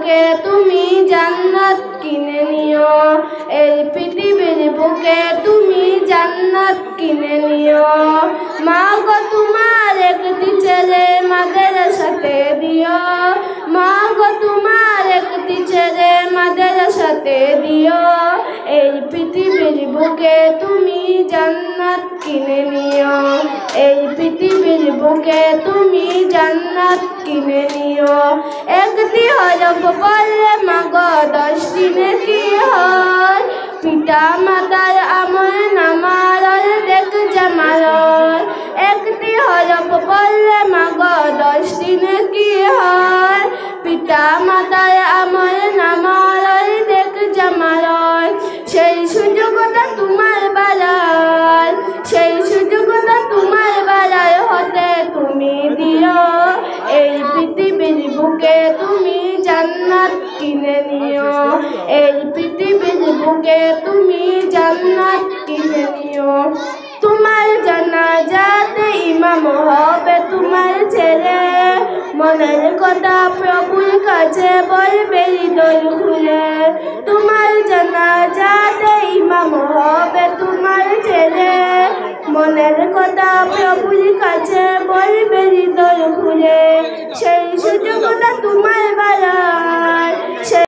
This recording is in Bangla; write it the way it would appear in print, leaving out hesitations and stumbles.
বুকে তুমি জান্নাত কিনে নিও, এই পৃথিবীর বুকে তুমি জান্নাত কিনে নিও। মা গো তোমার একটি ছেলে মাদ্রাসাতে দিও, মা গো তোমার একটি ছেলে মাদ্রাসাতে দিও, এই পৃথিবীর বুকে তুমি জান্নাত কিনে নিও, এই পৃথিবীর বুকে তুমি জান্নাত কিনে নিও। একটি হরফ পড়লে মা গো 10টি নেকি হয়, পিতা মাতার আমল নামার অর্ধেক জামাল। একটি হরফ পড়লে মা গো 10টি নেকি হয়, পিতা মাতার আমল নামার অর্ধেক জামাল। সেই সুযোগটা তোমার বেলায়, সেই সুযোগটা তোমার বেলায় হতে তুমি দিও, এই পৃথিবীর বুকে তুমি জান্নাত কিনে নিও, এই পৃথিবীর বুকে তুমি জান্নাত কিনে নিও। তোমার জানাজাতে ইমাম হবে তোমার ছেলে, মনের কথা প্রভুর কাছে বলবে হৃদয় খুলে। তোমার জানাজাতে ইমাম হবে তোমার ছেলে, মনের কথা প্রভুর কাছে বলবে হৃদয় খুলে। সেই সুযোগটা তোমার বেলায়,